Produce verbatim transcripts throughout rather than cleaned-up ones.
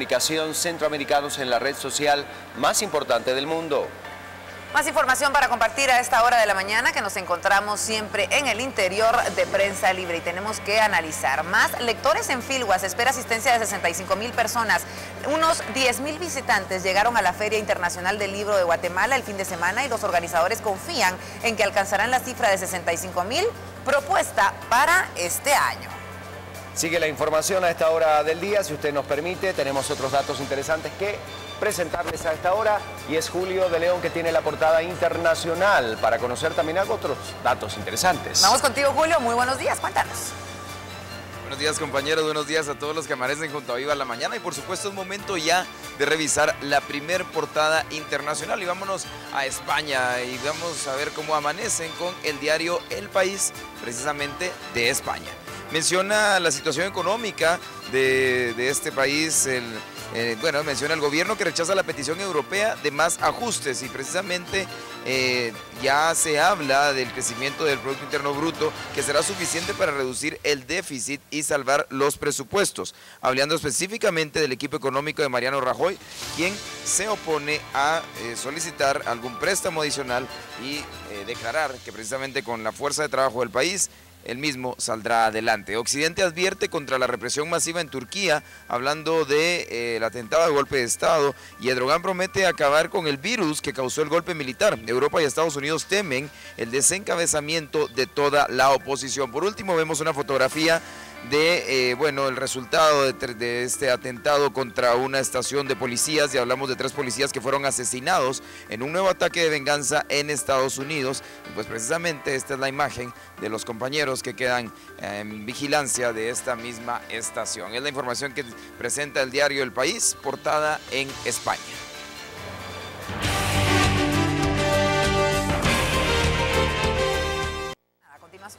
comunicación centroamericanos en la red social más importante del mundo. Más información para compartir a esta hora de la mañana, que nos encontramos siempre en el interior de Prensa Libre y tenemos que analizar. Más lectores en Filguas, espera asistencia de sesenta y cinco mil personas. Unos diez mil visitantes llegaron a la Feria Internacional del Libro de Guatemala el fin de semana y los organizadores confían en que alcanzarán la cifra de sesenta y cinco mil propuesta para este año. Sigue la información a esta hora del día, si usted nos permite, tenemos otros datos interesantes que presentarles a esta hora y es Julio de León que tiene la portada internacional para conocer también otros datos interesantes. Vamos contigo, Julio, muy buenos días, cuéntanos. Buenos días, compañeros, buenos días a todos los que amanecen junto a Viva la Mañana y por supuesto es momento ya de revisar la primer portada internacional y vámonos a España y vamos a ver cómo amanecen con el diario El País, precisamente de España. Menciona la situación económica de, de este país, el, eh, bueno, menciona el gobierno que rechaza la petición europea de más ajustes y precisamente eh, ya se habla del crecimiento del Producto Interno Bruto que será suficiente para reducir el déficit y salvar los presupuestos. Hablando específicamente del equipo económico de Mariano Rajoy, quien se opone a eh, solicitar algún préstamo adicional y eh, declarar que precisamente con la fuerza de trabajo del país el mismo saldrá adelante. Occidente advierte contra la represión masiva en Turquía, hablando del de, eh, atentado de golpe de Estado, y Erdogan promete acabar con el virus que causó el golpe militar. Europa y Estados Unidos temen el desencabezamiento de toda la oposición. Por último, vemos una fotografía de, eh, bueno, el resultado de, de este atentado contra una estación de policías, y hablamos de tres policías que fueron asesinados en un nuevo ataque de venganza en Estados Unidos. Y pues precisamente esta es la imagen de los compañeros que quedan en vigilancia de esta misma estación. Es la información que presenta el diario El País, portada en España. A continuación.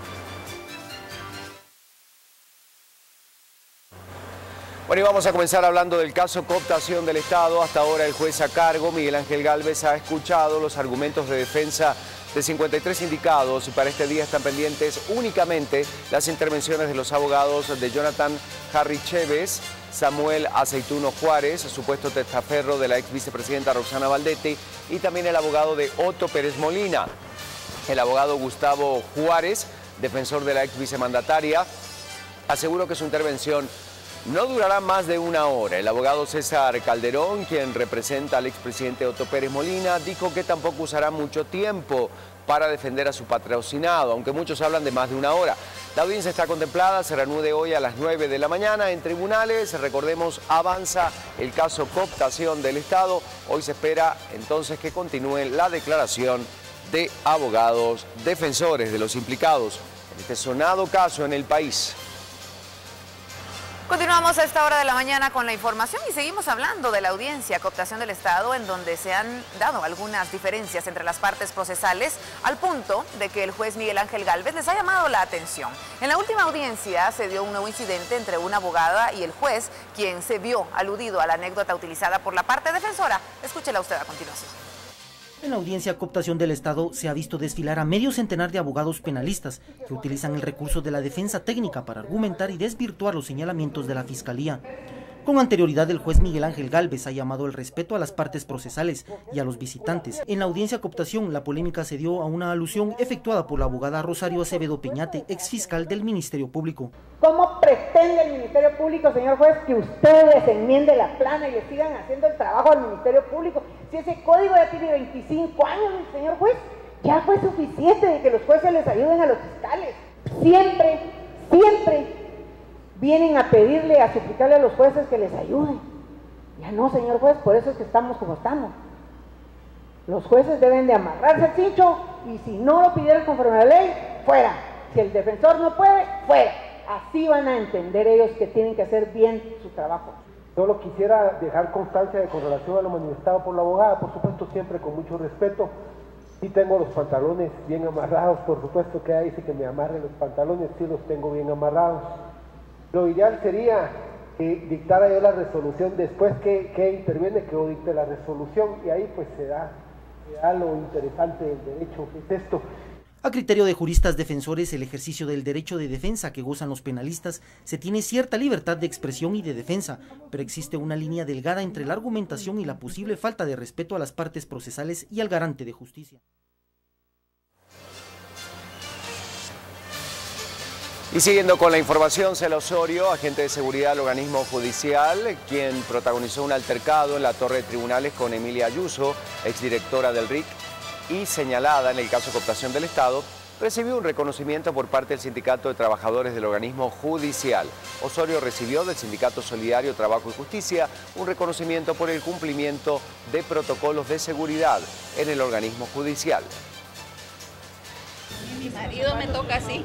Bueno, y vamos a comenzar hablando del caso cooptación del Estado. Hasta ahora el juez a cargo, Miguel Ángel Gálvez, ha escuchado los argumentos de defensa de cincuenta y tres sindicados y para este día están pendientes únicamente las intervenciones de los abogados de Jonathan Harry Chévez, Samuel Aceituno Juárez, supuesto testaferro de la ex vicepresidenta Roxana Valdetti, y también el abogado de Otto Pérez Molina. El abogado Gustavo Juárez, defensor de la ex vicemandataria, aseguró que su intervención no durará más de una hora. El abogado César Calderón, quien representa al expresidente Otto Pérez Molina, dijo que tampoco usará mucho tiempo para defender a su patrocinado, aunque muchos hablan de más de una hora. La audiencia está contemplada, se reanude hoy a las nueve de la mañana en tribunales. Recordemos, avanza el caso cooptación del Estado. Hoy se espera entonces que continúe la declaración de abogados defensores de los implicados en este sonado caso en el país. Continuamos a esta hora de la mañana con la información y seguimos hablando de la audiencia cooptación del Estado, en donde se han dado algunas diferencias entre las partes procesales, al punto de que el juez Miguel Ángel Gálvez les ha llamado la atención. En la última audiencia se dio un nuevo incidente entre una abogada y el juez, quien se vio aludido a la anécdota utilizada por la parte defensora. Escúchela usted a continuación. En la audiencia cooptación del Estado se ha visto desfilar a medio centenar de abogados penalistas que utilizan el recurso de la defensa técnica para argumentar y desvirtuar los señalamientos de la Fiscalía. Con anterioridad, el juez Miguel Ángel Gálvez ha llamado al respeto a las partes procesales y a los visitantes. En la audiencia cooptación, la polémica se dio a una alusión efectuada por la abogada Rosario Acevedo Peñate, exfiscal del Ministerio Público. ¿Cómo pretende el Ministerio Público, señor juez, que ustedes enmienden la plana y le sigan haciendo el trabajo al Ministerio Público? Si ese código ya tiene veinticinco años, señor juez, ya fue suficiente de que los jueces les ayuden a los fiscales. Siempre, siempre vienen a pedirle, a suplicarle a los jueces que les ayuden. Ya no, señor juez, por eso es que estamos como estamos. Los jueces deben de amarrarse al cincho y si no lo pidieron conforme a la ley, fuera. Si el defensor no puede, fuera. Así van a entender ellos que tienen que hacer bien su trabajo. Solo quisiera dejar constancia de con relación a lo manifestado por la abogada, por supuesto siempre con mucho respeto. Sí tengo los pantalones bien amarrados, por supuesto que ella dice que me amarren los pantalones, sí los tengo bien amarrados. Lo ideal sería que dictara yo la resolución después que, que interviene, que yo dicte la resolución y ahí pues se da, se da lo interesante del derecho, que es esto. A criterio de juristas defensores, el ejercicio del derecho de defensa que gozan los penalistas se tiene cierta libertad de expresión y de defensa, pero existe una línea delgada entre la argumentación y la posible falta de respeto a las partes procesales y al garante de justicia. Y siguiendo con la información, Celia Osorio, agente de seguridad del organismo judicial, quien protagonizó un altercado en la torre de tribunales con Emilia Ayuso, exdirectora del R I C y señalada en el caso de cooptación del Estado, recibió un reconocimiento por parte del Sindicato de Trabajadores del organismo judicial. Osorio recibió del Sindicato Solidario Trabajo y Justicia un reconocimiento por el cumplimiento de protocolos de seguridad en el organismo judicial. Mi marido me toca así.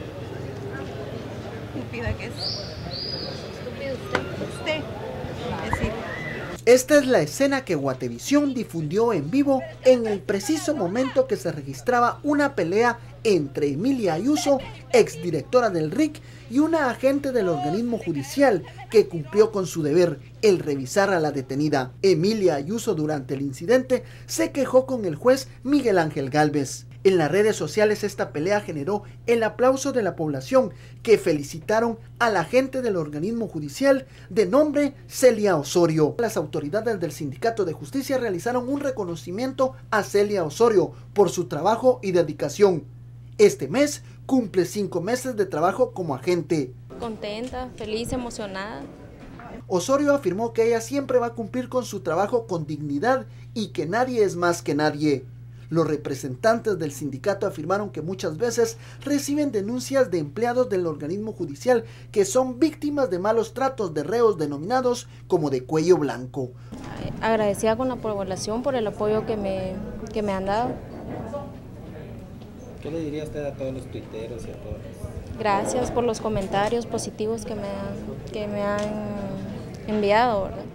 Estúpida que es. Estúpido usted. Usted. Decir. Esta es la escena que Guatevisión difundió en vivo en el preciso momento que se registraba una pelea entre Emilia Ayuso, exdirectora del R I C, y una agente del organismo judicial que cumplió con su deber, el revisar a la detenida. Emilia Ayuso durante el incidente se quejó con el juez Miguel Ángel Gálvez. En las redes sociales esta pelea generó el aplauso de la población que felicitaron a la agente del organismo judicial de nombre Celia Osorio. Las autoridades del Sindicato de Justicia realizaron un reconocimiento a Celia Osorio por su trabajo y dedicación. Este mes cumple cinco meses de trabajo como agente. Contenta, feliz, emocionada. Osorio afirmó que ella siempre va a cumplir con su trabajo con dignidad y que nadie es más que nadie. Los representantes del sindicato afirmaron que muchas veces reciben denuncias de empleados del organismo judicial que son víctimas de malos tratos de reos denominados como de cuello blanco. Agradecida con la población por el apoyo que me, que me han dado. ¿Qué le diría usted a todos los tuiteros y a todos? Gracias por los comentarios positivos que me han, que me han enviado, ¿verdad?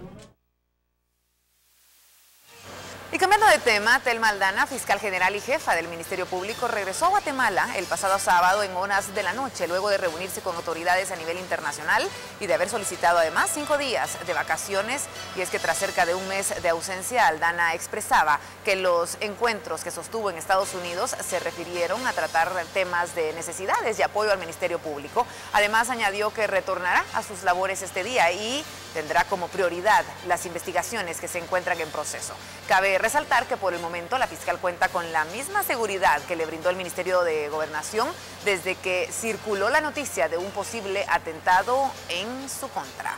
Y cambiando de tema, Telma Aldana, fiscal general y jefa del Ministerio Público, regresó a Guatemala el pasado sábado en horas de la noche, luego de reunirse con autoridades a nivel internacional y de haber solicitado además cinco días de vacaciones. Y es que tras cerca de un mes de ausencia, Aldana expresaba que los encuentros que sostuvo en Estados Unidos se refirieron a tratar temas de necesidades y apoyo al Ministerio Público. Además, añadió que retornará a sus labores este día y tendrá como prioridad las investigaciones que se encuentran en proceso. Cabe resaltar que por el momento la fiscal cuenta con la misma seguridad que le brindó el Ministerio de Gobernación desde que circuló la noticia de un posible atentado en su contra.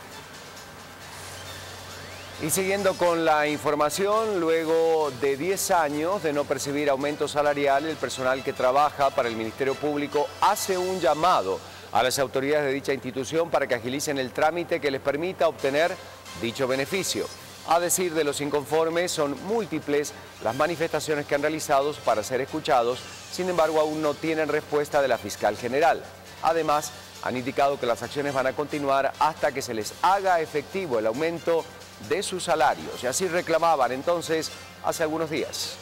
Y siguiendo con la información, luego de diez años de no percibir aumento salarial, el personal que trabaja para el Ministerio Público hace un llamado a las autoridades de dicha institución para que agilicen el trámite que les permita obtener dicho beneficio. A decir de los inconformes, son múltiples las manifestaciones que han realizado para ser escuchados, sin embargo aún no tienen respuesta de la fiscal general. Además, han indicado que las acciones van a continuar hasta que se les haga efectivo el aumento de sus salarios, y así reclamaban entonces hace algunos días.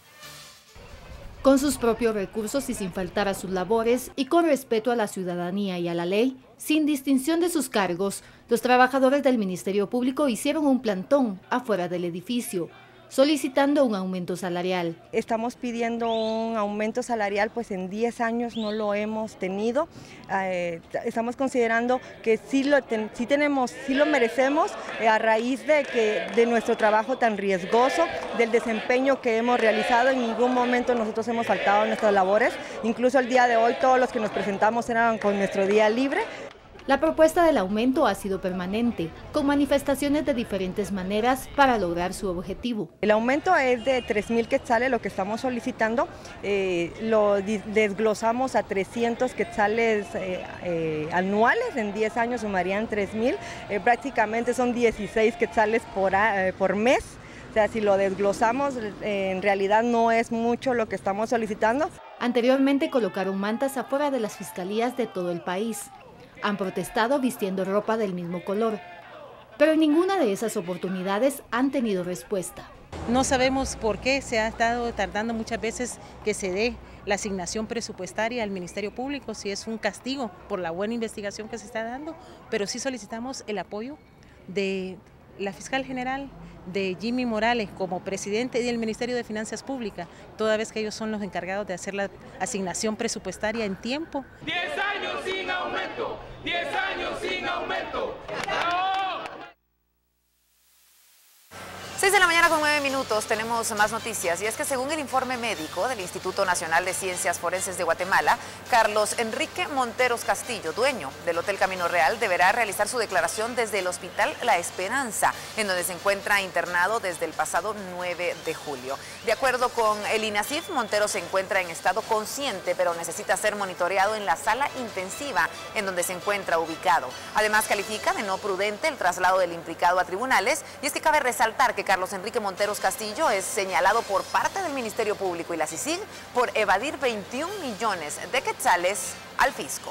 Con sus propios recursos y sin faltar a sus labores y con respeto a la ciudadanía y a la ley, sin distinción de sus cargos, los trabajadores del Ministerio Público hicieron un plantón afuera del edificio, solicitando un aumento salarial. Estamos pidiendo un aumento salarial, pues en diez años no lo hemos tenido. Eh, estamos considerando que sí lo, ten, sí tenemos, sí lo merecemos eh, a raíz de, que, de nuestro trabajo tan riesgoso, del desempeño que hemos realizado. En ningún momento nosotros hemos faltado en nuestras labores, incluso el día de hoy todos los que nos presentamos eran con nuestro día libre. La propuesta del aumento ha sido permanente, con manifestaciones de diferentes maneras para lograr su objetivo. El aumento es de tres mil quetzales, lo que estamos solicitando, eh, lo desglosamos a trescientos quetzales eh, eh, anuales, en diez años sumarían tres mil, eh, prácticamente son dieciséis quetzales por, eh, por mes. O sea, si lo desglosamos, eh, en realidad no es mucho lo que estamos solicitando. Anteriormente colocaron mantas afuera de las fiscalías de todo el país. Han protestado vistiendo ropa del mismo color, pero en ninguna de esas oportunidades han tenido respuesta. No sabemos por qué se ha estado tardando muchas veces que se dé la asignación presupuestaria al Ministerio Público, si es un castigo por la buena investigación que se está dando, pero sí solicitamos el apoyo de la fiscal general, de Jimmy Morales como presidente y del Ministerio de Finanzas Públicas, toda vez que ellos son los encargados de hacer la asignación presupuestaria en tiempo. diez años sin aumento, diez años sin aumento. ¡Bravo! seis de la mañana con nueve minutos, tenemos más noticias y es que según el informe médico del Instituto Nacional de Ciencias Forenses de Guatemala, Carlos Enrique Monteros Castillo, dueño del Hotel Camino Real, deberá realizar su declaración desde el Hospital La Esperanza, en donde se encuentra internado desde el pasado nueve de julio. De acuerdo con el INACIF, Monteros se encuentra en estado consciente, pero necesita ser monitoreado en la sala intensiva en donde se encuentra ubicado. Además, califica de no prudente el traslado del implicado a tribunales y es que cabe resaltar que Carlos Enrique Monteros Castillo es señalado por parte del Ministerio Público y la CICIG por evadir veintiún millones de quetzales al fisco.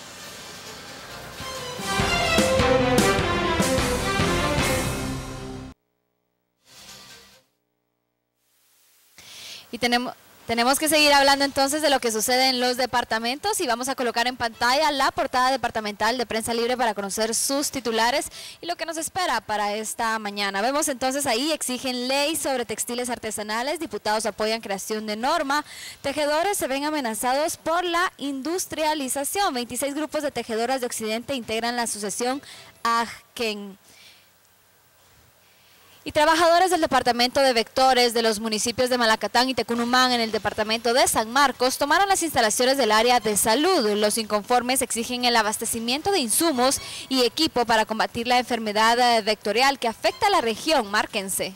Y tenemos... Tenemos que seguir hablando entonces de lo que sucede en los departamentos y vamos a colocar en pantalla la portada departamental de Prensa Libre para conocer sus titulares y lo que nos espera para esta mañana. Vemos entonces ahí, exigen ley sobre textiles artesanales, diputados apoyan creación de norma, tejedores se ven amenazados por la industrialización. veintiséis grupos de tejedoras de Occidente integran la asociación A G K E N. Y trabajadores del departamento de vectores de los municipios de Malacatán y Tecunumán en el departamento de San Marcos tomaron las instalaciones del área de salud. Los inconformes exigen el abastecimiento de insumos y equipo para combatir la enfermedad vectorial que afecta a la región. Márquense.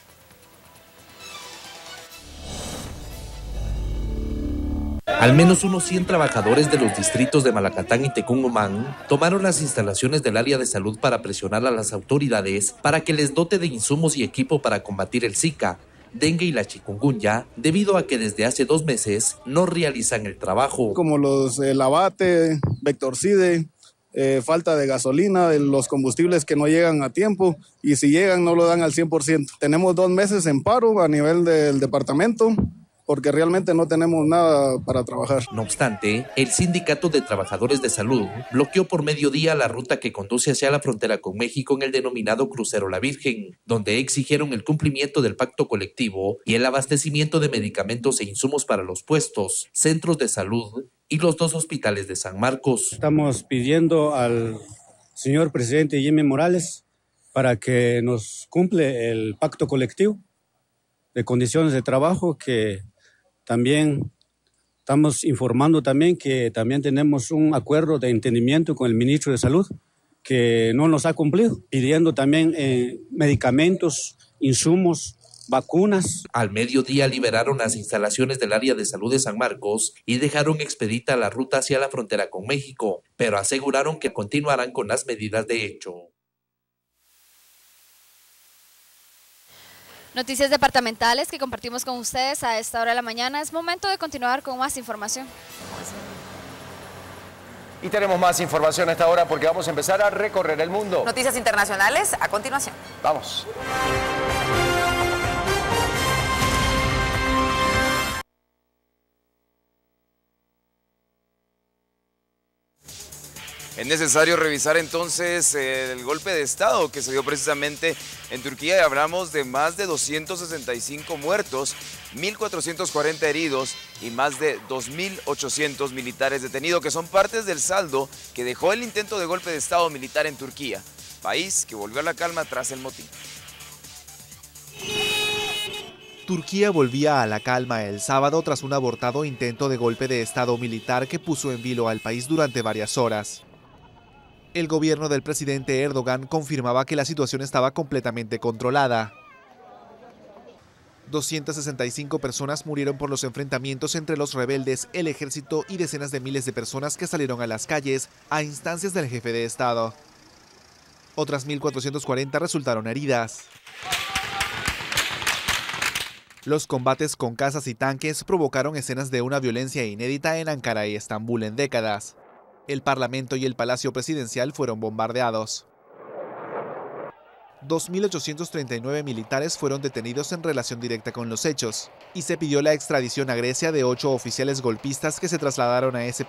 Al menos unos cien trabajadores de los distritos de Malacatán y Tecunumán tomaron las instalaciones del área de salud para presionar a las autoridades para que les dote de insumos y equipo para combatir el Zika, dengue y la chikungunya, debido a que desde hace dos meses no realizan el trabajo. Como los eh, Lavate, Vectorcide, eh, falta de gasolina, de los combustibles que no llegan a tiempo y si llegan no lo dan al cien por ciento. Tenemos dos meses en paro a nivel del departamento, porque realmente no tenemos nada para trabajar. No obstante, el Sindicato de Trabajadores de Salud bloqueó por mediodía la ruta que conduce hacia la frontera con México en el denominado Crucero La Virgen, donde exigieron el cumplimiento del pacto colectivo y el abastecimiento de medicamentos e insumos para los puestos, centros de salud y los dos hospitales de San Marcos. Estamos pidiendo al señor presidente Jimmy Morales para que nos cumple el pacto colectivo de condiciones de trabajo, que también estamos informando también que también tenemos un acuerdo de entendimiento con el ministro de Salud que no nos ha cumplido, pidiendo también eh, medicamentos, insumos, vacunas. Al mediodía liberaron las instalaciones del área de salud de San Marcos y dejaron expedita la ruta hacia la frontera con México, pero aseguraron que continuarán con las medidas de hecho. Noticias departamentales que compartimos con ustedes a esta hora de la mañana. Es momento de continuar con más información. Y tenemos más información a esta hora porque vamos a empezar a recorrer el mundo. Noticias internacionales a continuación. Vamos. Es necesario revisar entonces el golpe de Estado que se dio precisamente en Turquía. Hablamos de más de doscientos sesenta y cinco muertos, mil cuatrocientos cuarenta heridos y más de dos mil ochocientos militares detenidos, que son partes del saldo que dejó el intento de golpe de Estado militar en Turquía, país que volvió a la calma tras el motín. Turquía volvía a la calma el sábado tras un abortado intento de golpe de Estado militar que puso en vilo al país durante varias horas. El gobierno del presidente Erdogan confirmaba que la situación estaba completamente controlada. doscientas sesenta y cinco personas murieron por los enfrentamientos entre los rebeldes, el ejército y decenas de miles de personas que salieron a las calles a instancias del jefe de Estado. Otras mil cuatrocientas cuarenta resultaron heridas. Los combates con cazas y tanques provocaron escenas de una violencia inédita en Ankara y Estambul en décadas. El Parlamento y el Palacio Presidencial fueron bombardeados. dos mil ochocientos treinta y nueve militares fueron detenidos en relación directa con los hechos, y se pidió la extradición a Grecia de ocho oficiales golpistas que se trasladaron a ese